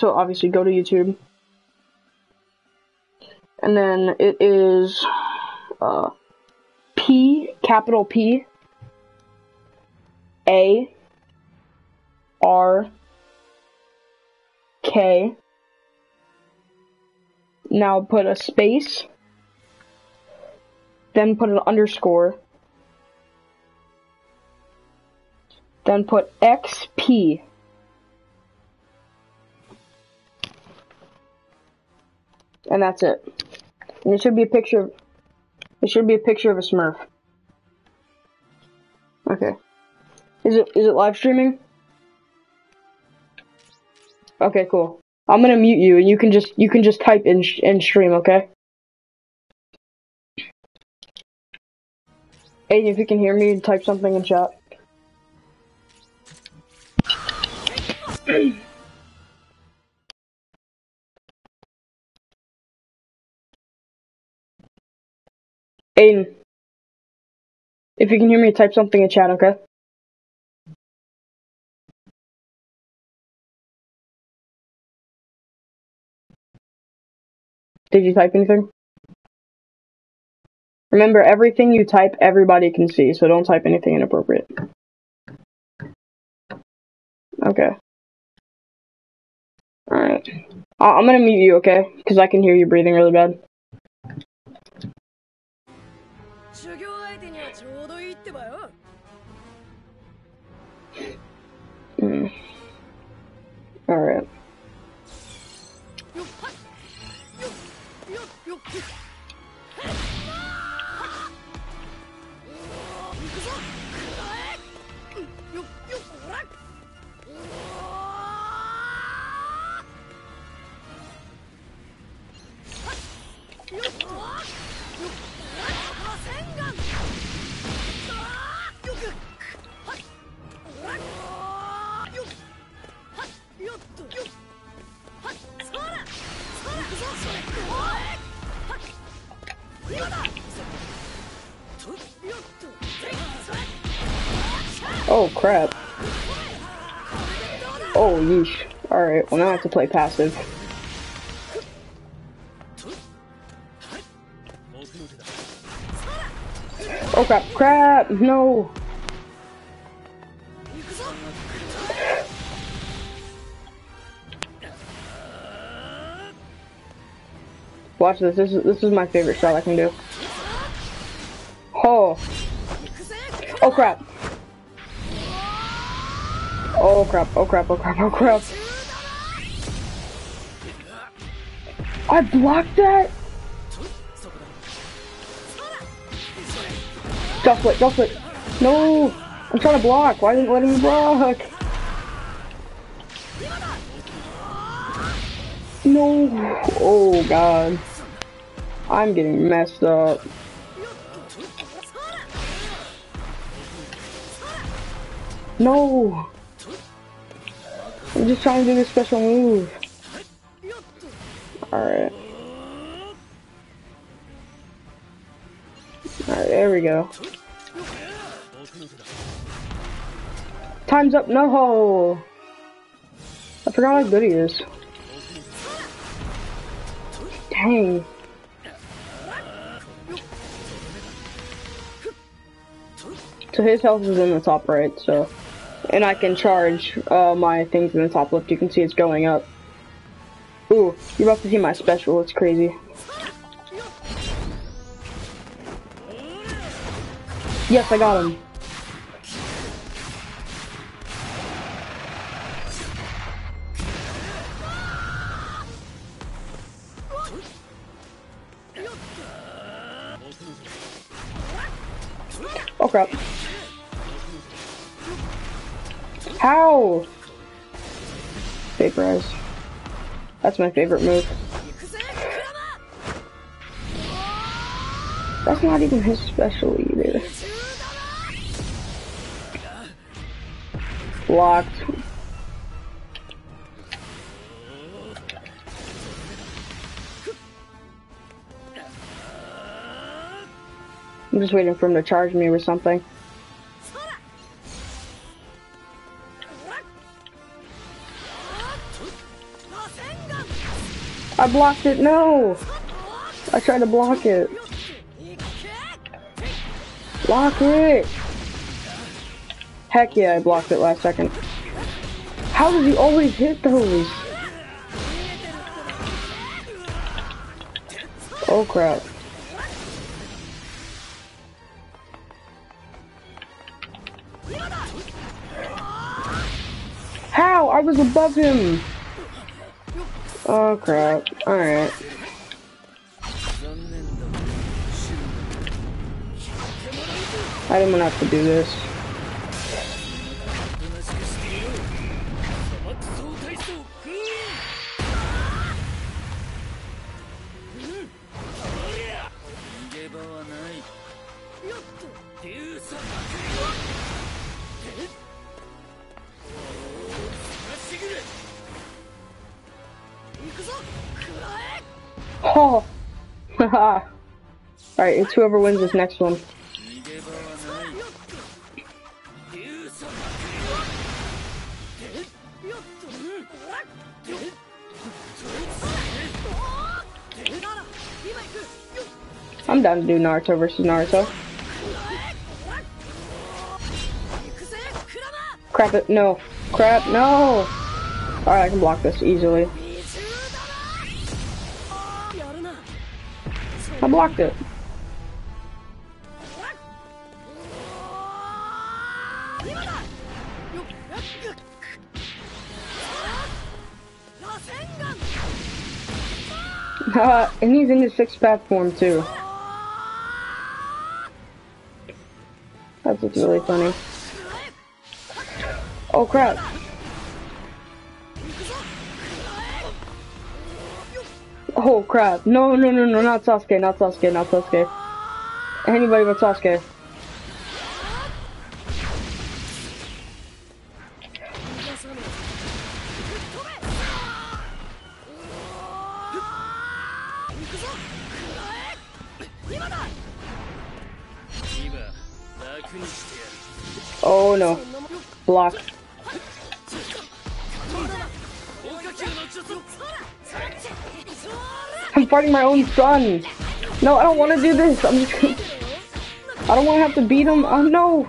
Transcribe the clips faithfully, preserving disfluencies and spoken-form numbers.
So obviously go to YouTube. And then it is uh, P, capital P, A, R, K. Now put a space. Then put an underscore. Then put X P. And that's it. And it should be a picture of, it should be a picture of a Smurf. Okay. Is it, is it live streaming? Okay, cool. I'm gonna mute you and you can just, you can just type in, in stream, okay? Aiden, if you can hear me, type something in chat. Aiden, if you can hear me, type something in chat, okay? Did you type anything? Remember, everything you type, everybody can see, so don't type anything inappropriate. Okay. Alright. I'm gonna mute you, okay? Because I can hear you breathing really bad. Mm. Alright. Oh crap. Oh yeesh. Alright, well now I have to play passive. Oh crap, crap, no! Watch this, this is, this is my favorite shot I can do. Oh. Oh crap. Oh crap, oh crap, oh crap, oh crap. I blocked that? Jump flip, jump flip. No! I'm trying to block, why isn't it letting me block? No! Oh god. I'm getting messed up. No! I'm just trying to do this special move. Alright. Alright, there we go. Time's up. No! I forgot how good he is. Dang. So his health is in the top right, so. And I can charge uh, my things in the top left. You can see it's going up. Ooh, you're about to see my special. It's crazy. Yes, I got him. Oh crap. How? Vaporize. That's my favorite move. That's not even his special either. Blocked. I'm just waiting for him to charge me with something. I blocked it, no! I tried to block it. Block it! Heck yeah, I blocked it last second. How does he always hit those? Oh crap. How? I was above him! Oh crap. Alright. I didn't want to have to do this. Oh! Haha. Alright, it's whoever wins this next one. I'm down to do Naruto versus Naruto. Crap it, no. Crap, no! Alright, I can block this easily. I blocked it. Uh, and he's in his six pack form too. That's what's really funny. Oh crap. Oh crap. No, no, no, no, not Sasuke, not Sasuke, not Sasuke. Anybody but Sasuke. Oh no. Block. I'm fighting my own son. No, I don't want to do this. I'm just gonna... I don't want to have to beat him. Oh no.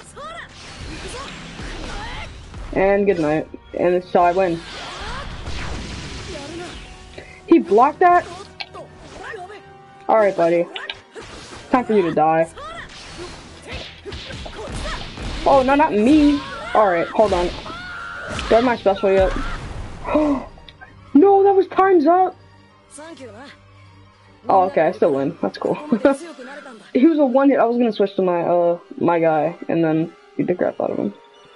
And good night. And so I win. He blocked that? Alright, buddy. Time for you to die. Oh, no, not me. Alright, hold on. Do I have my special yet? No, that was time's up. Oh, okay, I still win. That's cool. He was a one hit. I was gonna switch to my, uh, my guy, and then beat the crap out of him.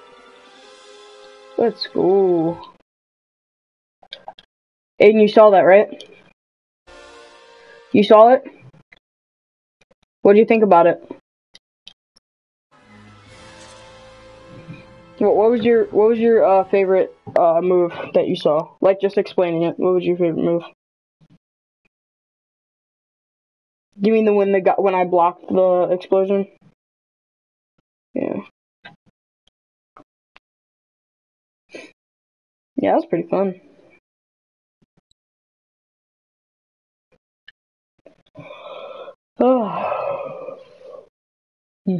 Let's go. Aiden, you saw that, right? You saw it? What do you think about it? What, what was your What was your uh, favorite uh, move that you saw? Like, just explaining it. What was your favorite move? You mean the one that got when I blocked the explosion? Yeah. Yeah, that was pretty fun. Oh. Hmm.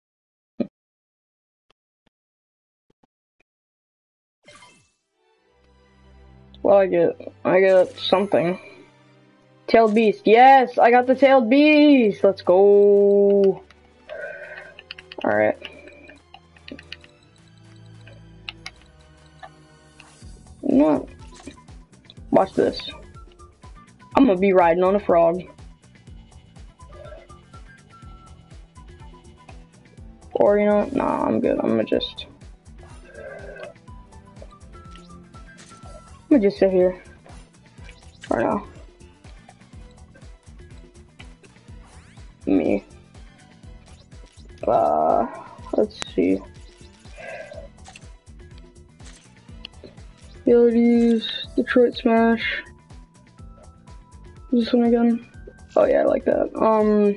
Well, I get, I get something. Tailed beast. Yes, I got the tailed beast. Let's go. All right. You know what? Watch this. I'm gonna be riding on a frog. Or, you know what? Nah, I'm good. I'm gonna just... I'm gonna just sit here. For now. Me. Uh, let's see. Abilities, Detroit Smash. This one again. Oh yeah, I like that. Um,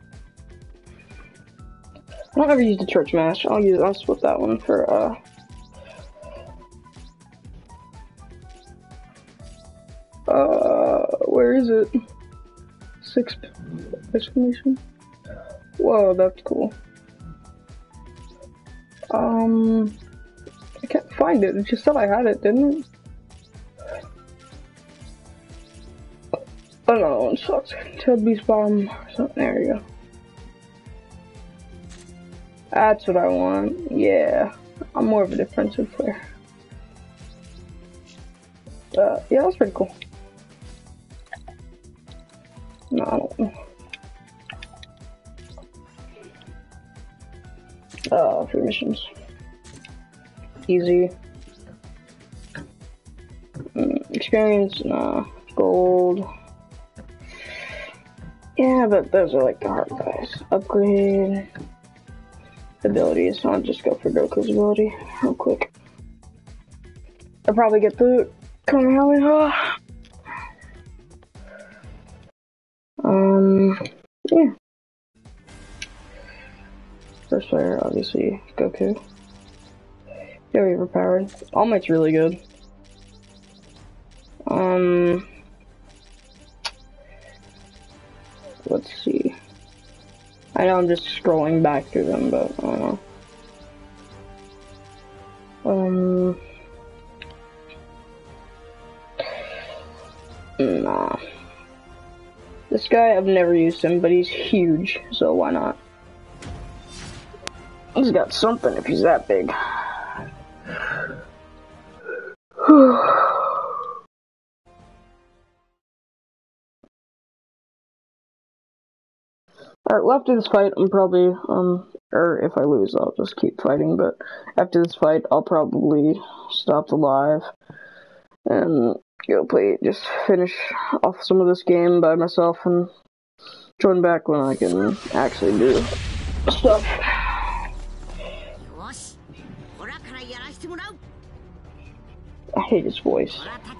I don't ever use Detroit Smash. I'll use. I'll swap that one for uh. Uh, Where is it? Six exclamation. Whoa, that's cool. Um, I can't find it. It just said I had it, didn't it? Another one sucks. Tubby's bottom. So, there you go. That's what I want. Yeah, I'm more of a defensive player. Uh, yeah, that's pretty cool. No, I don't know. Uh, free missions. Easy. Mm, experience, nah. Gold. Yeah, but those are like the hard guys. Upgrade. Abilities, so I'll just go for Goku's ability real quick. I'll probably get the Kamehameha. Um, yeah. First player, obviously, Goku. Very overpowered. All Might's really good. Um, let's see. I know I'm just scrolling back through them, but I don't know. Um, nah. This guy, I've never used him, but he's huge, so why not? He's got something if he's that big. Alright, well after this fight, I'm probably, um, or if I lose, I'll just keep fighting, but after this fight, I'll probably stop the live and go play, just finish off some of this game by myself and join back when I can actually do stuff. I hate his voice.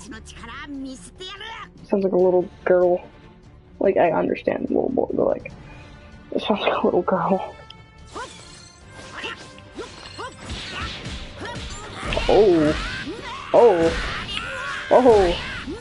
Sounds like a little girl. Like, I understand a little boy, but like, it sounds like a little girl. Oh. Oh. Oh.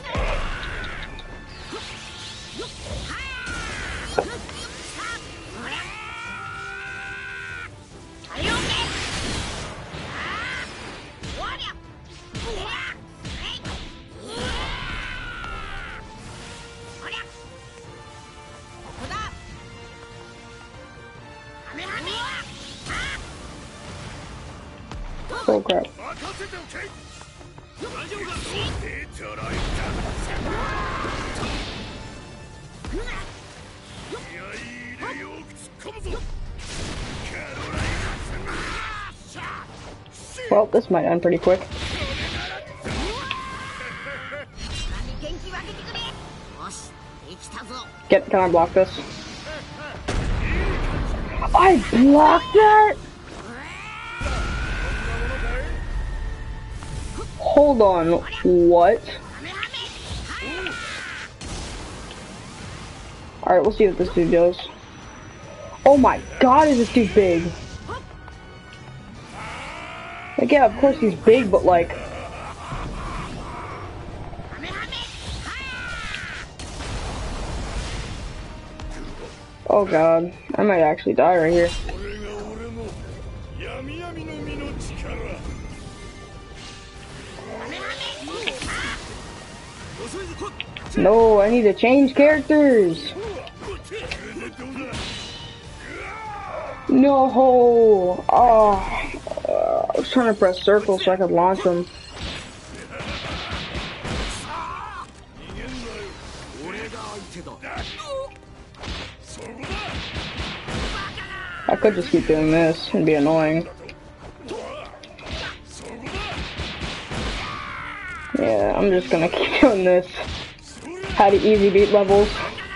Oh crap. Well, this might end pretty quick. Get, can I block this? I blocked that? Hold on, what? Alright, we'll see what this dude does. Oh my god, is this dude big? Like, yeah, of course he's big, but like... Oh god, I might actually die right here. No, I need to change characters. No, oh, uh, I was trying to press circle so I could launch them. I could just keep doing this and be annoying. Yeah, I'm just gonna keep doing this. How to easy beat levels.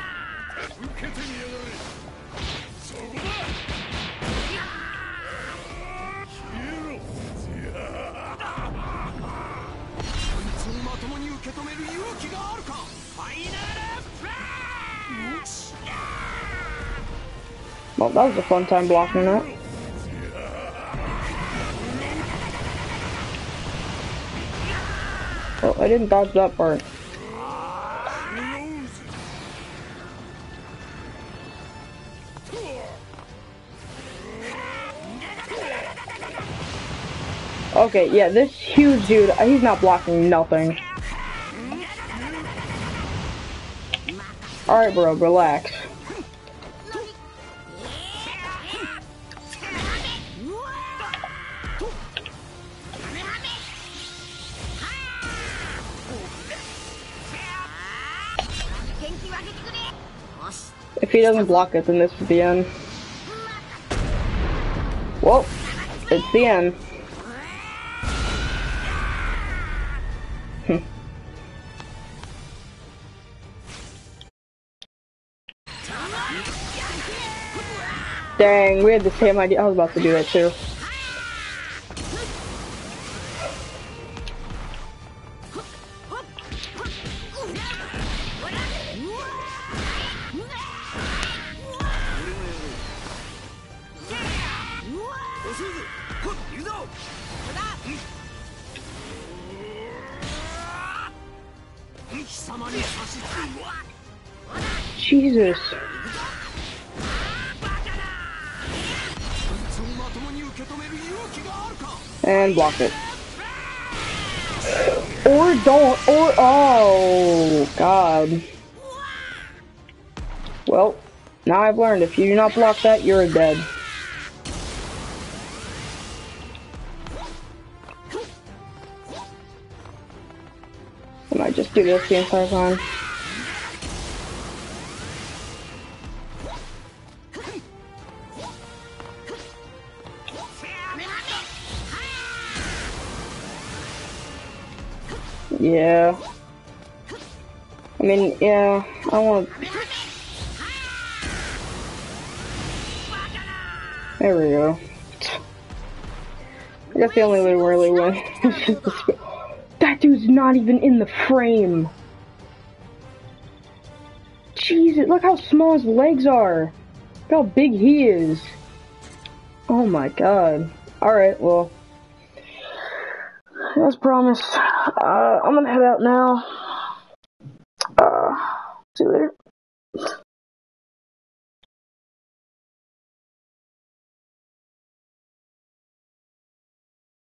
Well, that was a fun time blocking that. Oh, I didn't dodge that part. Okay, yeah, this huge dude, he's not blocking nothing. Alright, bro, relax. If he doesn't block it, then this is the end. Well, it's the end. Dang, we had the same idea. I was about to do that too. Jesus. And block it. Or don't, or, oh, God. Well, now I've learned, if you do not block that, you're dead. I might just do this the entire time. Yeah. I mean, yeah, I want. There we go. I guess the only way to really win is just to. That dude's not even in the frame. Jesus, look how small his legs are. Look how big he is. Oh my God. Alright, well. As promised, uh, I'm gonna head out now. Uh, see you later.